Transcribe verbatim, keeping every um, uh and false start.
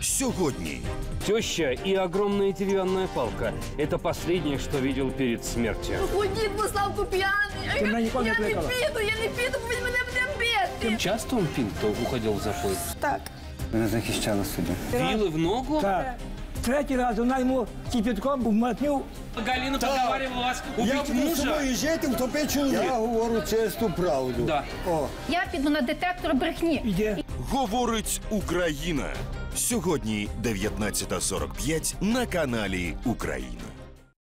Сьогодні. Теща и огромная деревянная палка. Это последнее, что видел перед смертью. Ходіть, бо Славко п'яний. Ти мене ніколи Я не не кликала. піду, я не піду, бо він мене буде бити. Часто он пил, то уходил в запой? Так. Вона захищала суддю. Бил и в ногу? Так. Третій раз вона йому кипятком вматнув. Галина поговаривала вас убить мужа? жити, втопити чоловіка. Я говорю чисту правду. Да. О. Я піду на детектор брехні. Іде. Говорить Україна. Сьогодні дев'ятнадцята сорок п'ять на каналі Україна.